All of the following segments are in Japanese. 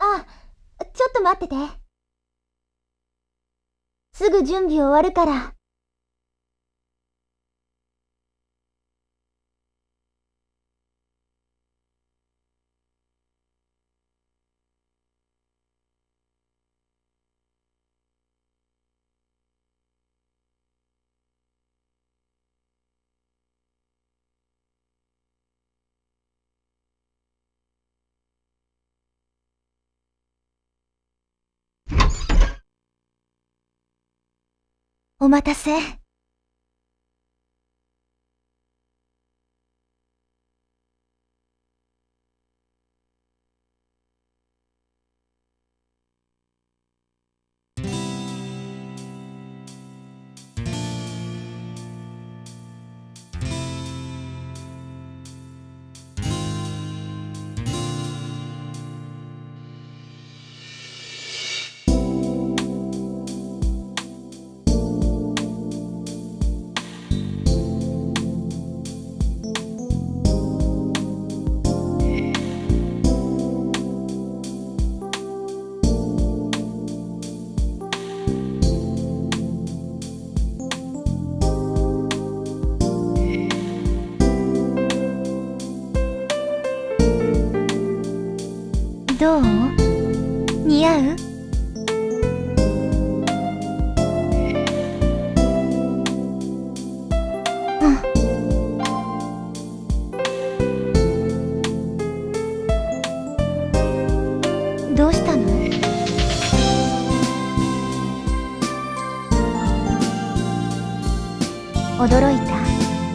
あ、ちょっと待ってて。すぐ準備終わるから。お待たせ。どう？似合う？うん。どうしたの？驚いた？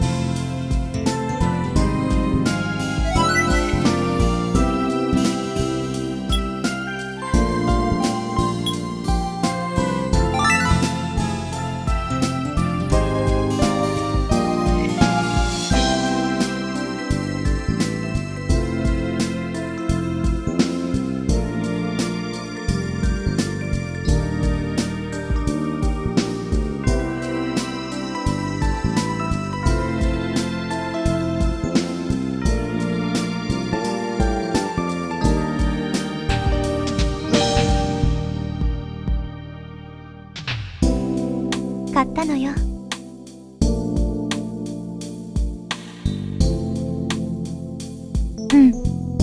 買ったのよ。うん。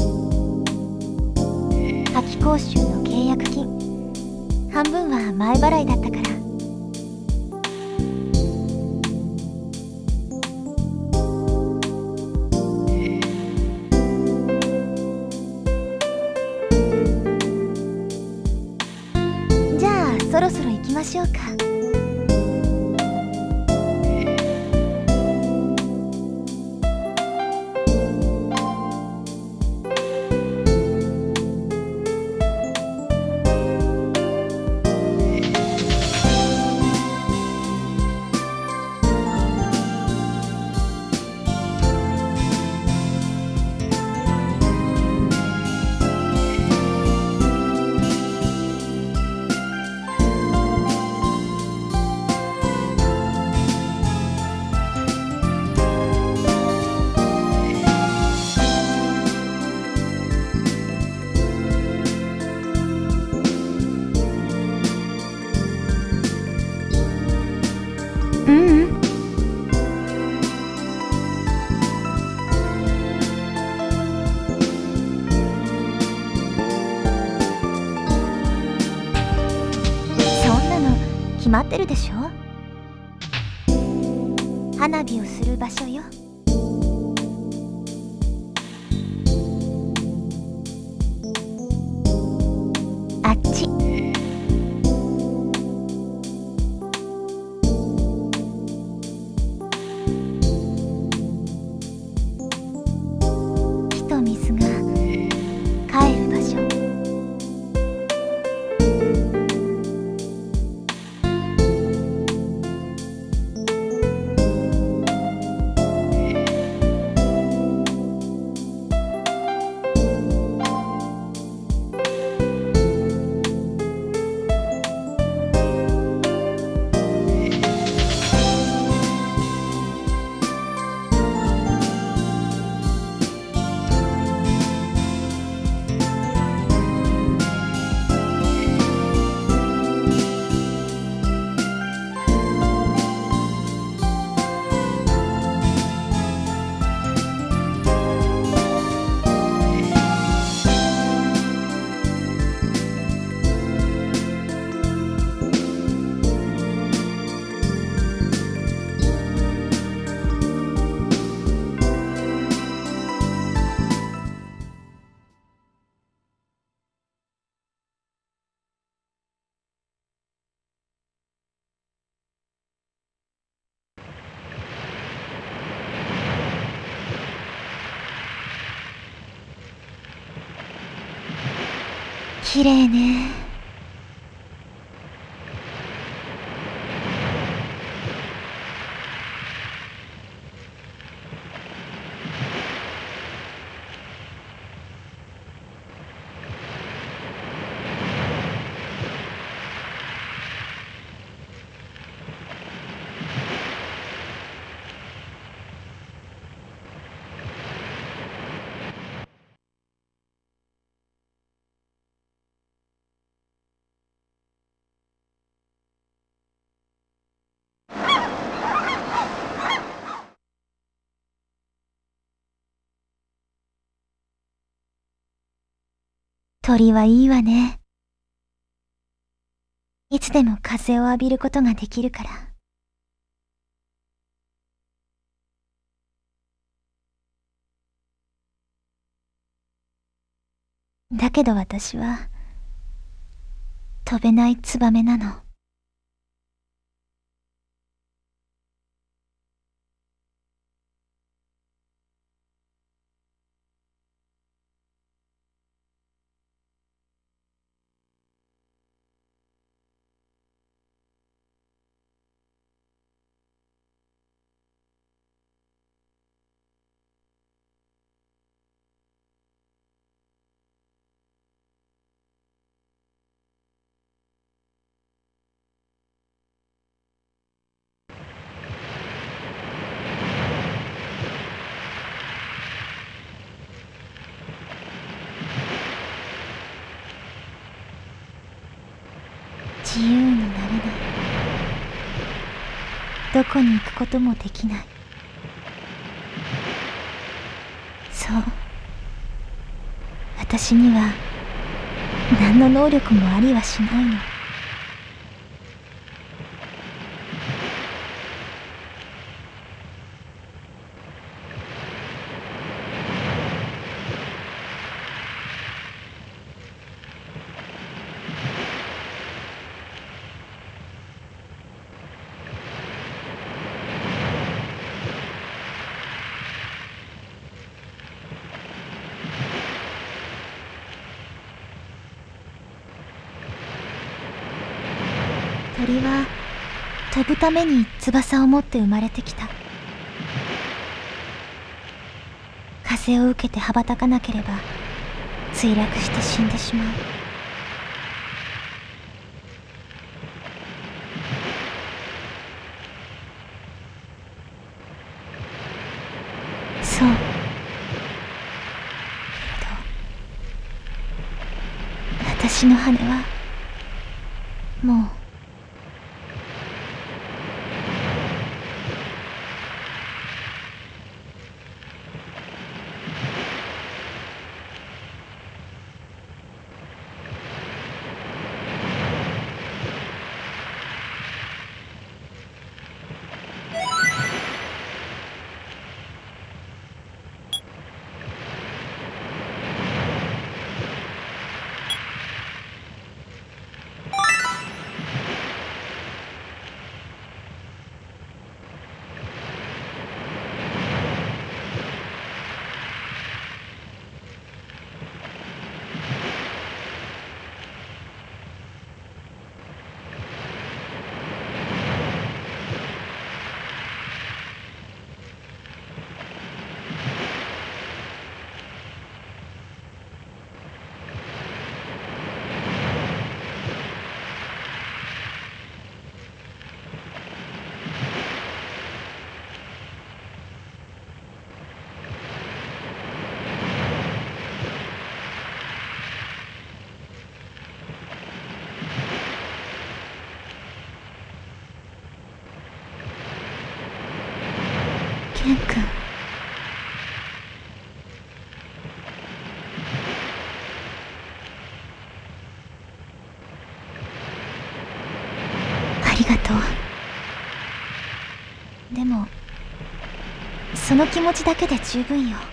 夏季講習の契約金半分は前払いだったから。じゃあそろそろ行きましょうか。ううん。そんなの決まってるでしょ。花火をする場所よ。あっち。火と水が帰る場所。 綺麗ね。鳥はいいわね。いつでも風を浴びることができるから。だけど私は飛べないツバメなの。自由になれない。どこに行くこともできない。そう。私には何の能力もありはしないの。鳥は飛ぶために翼を持って生まれてきた。風を受けて羽ばたかなければ墜落して死んでしまう。そう。けれど私の羽はもうケン君。ありがとう。でもその気持ちだけで十分よ。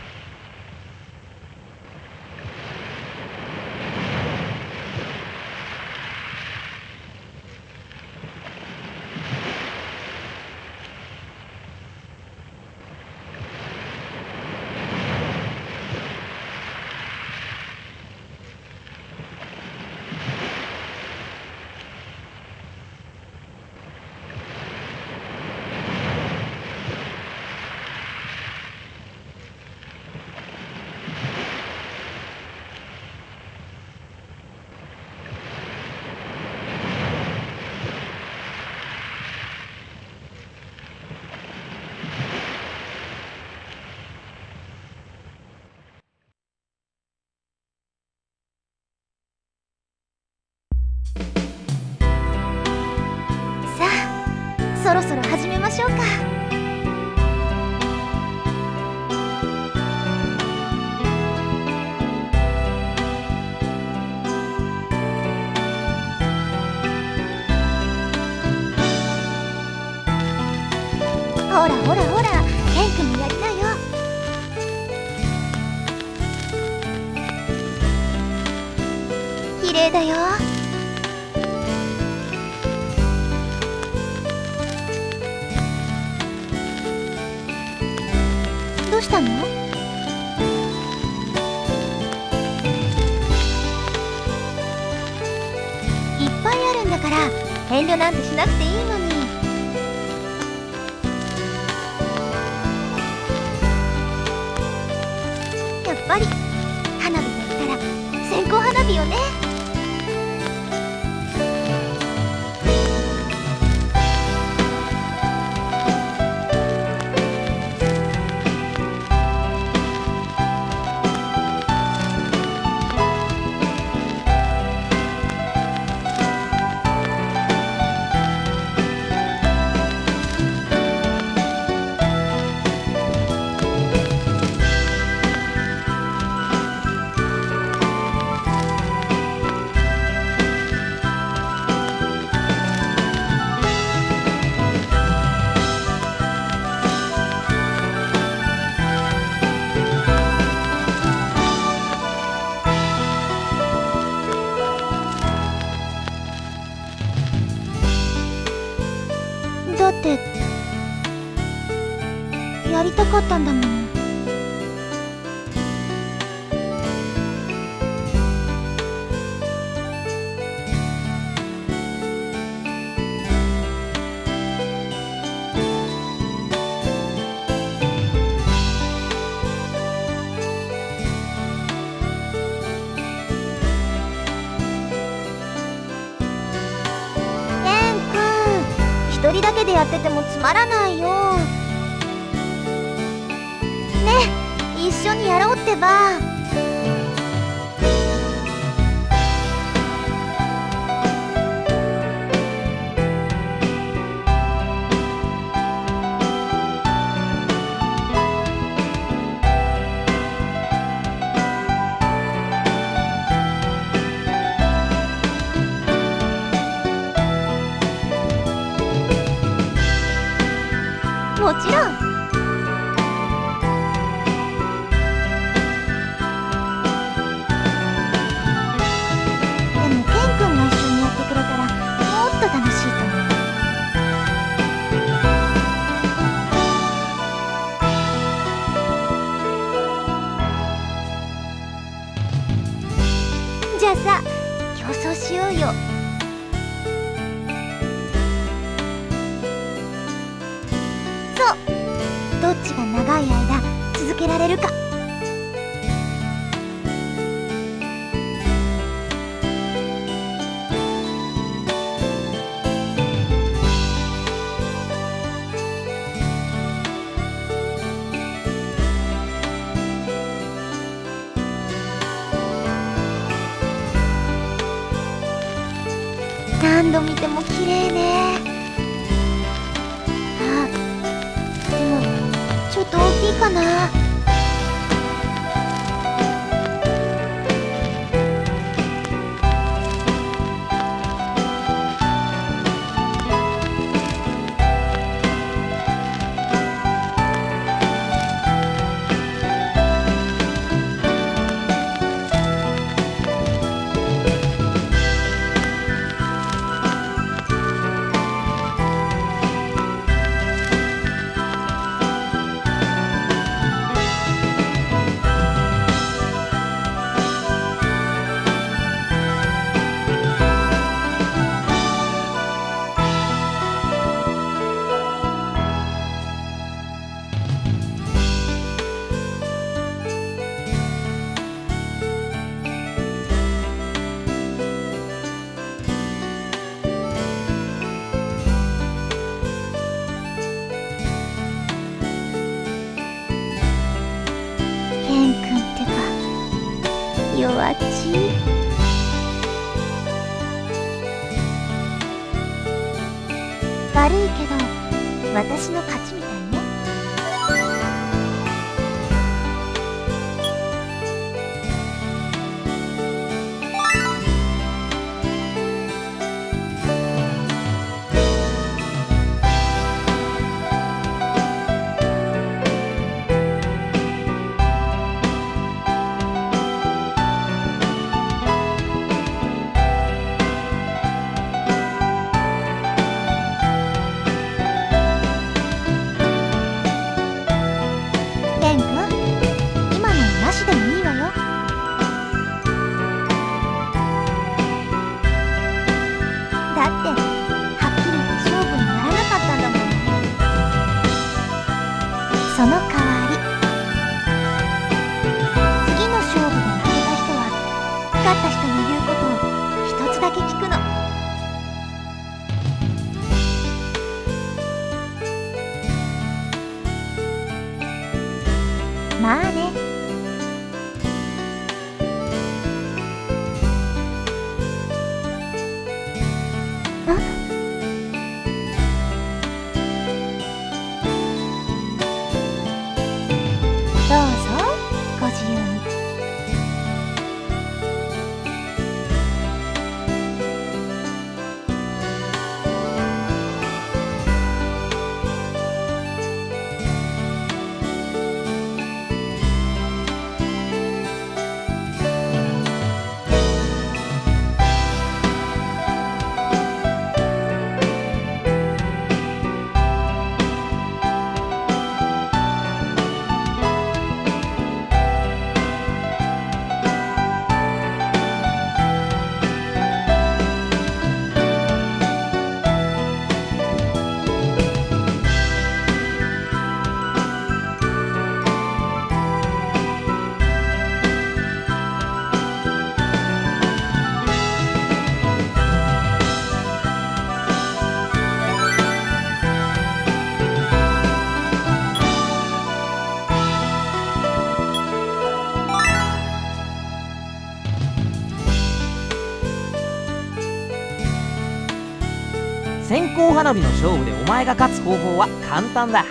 そろそろ始めましょうか。ほらほらほら、ケン君もやりなよ。綺麗だよ。どうしたの？いっぱいあるんだから遠慮なんてしなくていいのに。やっぱり花火といったら線香花火よね。だってやりたかったんだもん。一人だけでやっててもつまらないよ。ねえ、一緒にやろうってば。もちろん。でもケン君が一緒にやってくれたらもっと楽しいと思う。じゃあさ、競争しようよ。どっちが長い間続けられるか。何度見ても綺麗ね。あ、でもちょっと大きいかな。弱っち。悪いけど私の勝ちみたいね。ケン君、今のなしでもいいわよ。だってはっきり言って勝負にならなかったんだもん。その代わり次の勝負で負けた人は勝った人の言うことを一つだけ聞くの。まあね。どうぞご自由に。 線香花火の勝負でお前が勝つ方法は簡単だ。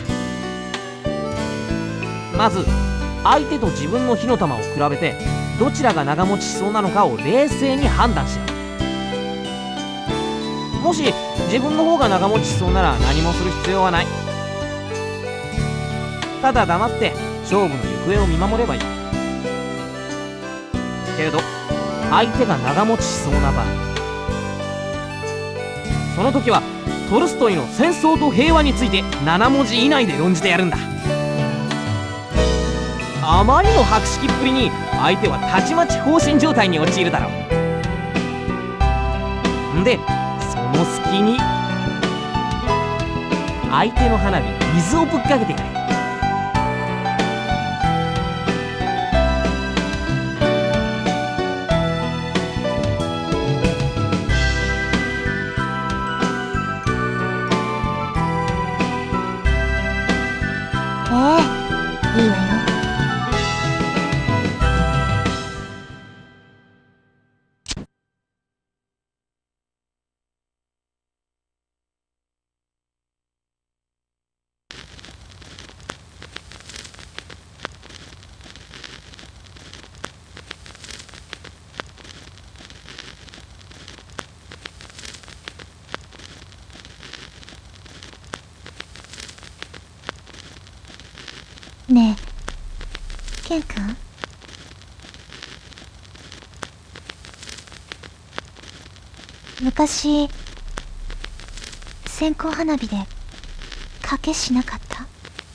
まず相手と自分の火の玉を比べてどちらが長持ちしそうなのかを冷静に判断しろ。もし自分の方が長持ちしそうなら何もする必要はない。ただ黙って勝負の行方を見守ればいい。けれど相手が長持ちしそうな場合、その時はトルストイの「戦争と平和」について7文字以内で論じてやるんだ。あまりの博識っぷりに相手はたちまち放心状態に陥るだろう。んでその隙に相手の花火に水をぶっかけてやれ。 いいわよ。ねえ、ケン君。昔線香花火で賭けしなかった？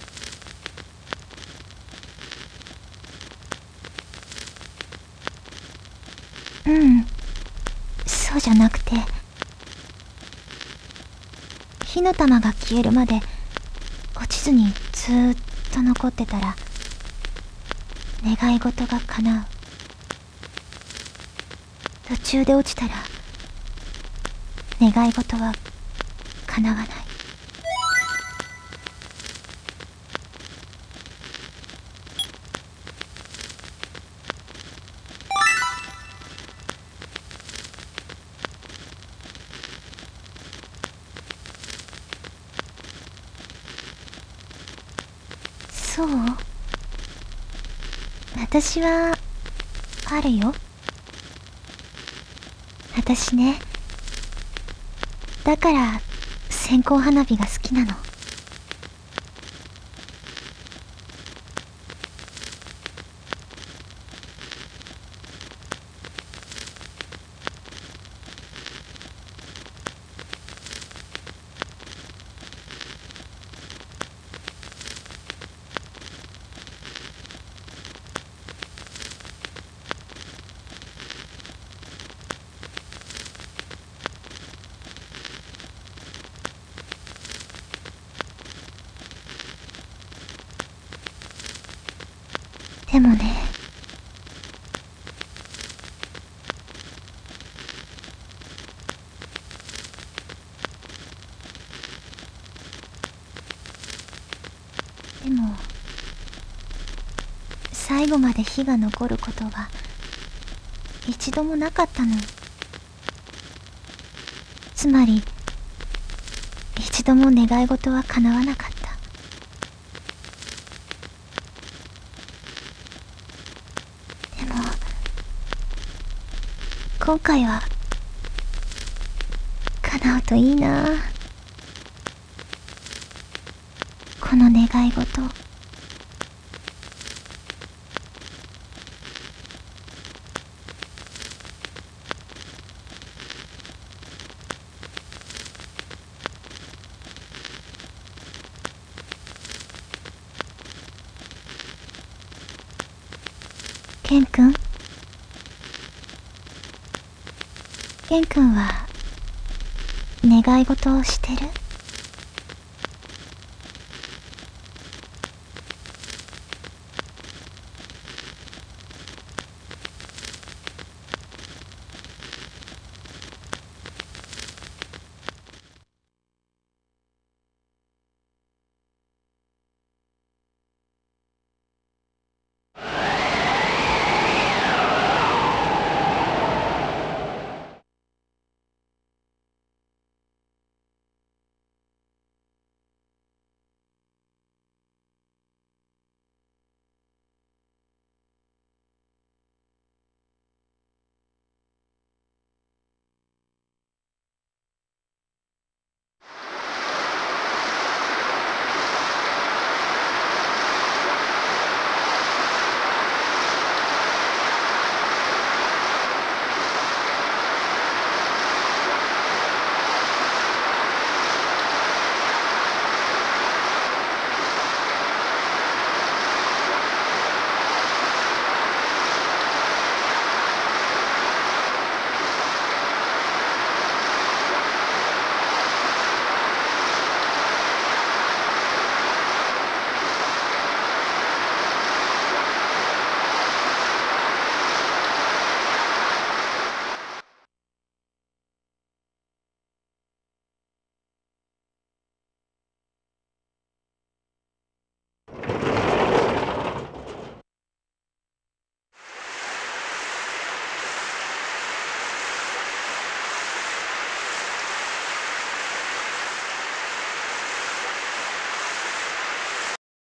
うん、そうじゃなくて、火の玉が消えるまで落ちずにずーっと残ってたら願い事が叶う。途中で落ちたら願い事は叶わない。 そう？私はあるよ。私ね、だから線香花火が好きなの。でもね、でも最後まで火が残ることは一度もなかったの。つまり一度も願い事は叶わなかった。でも今回は叶うといいな。この願い事。ケン君、ケン君は願い事をしてる？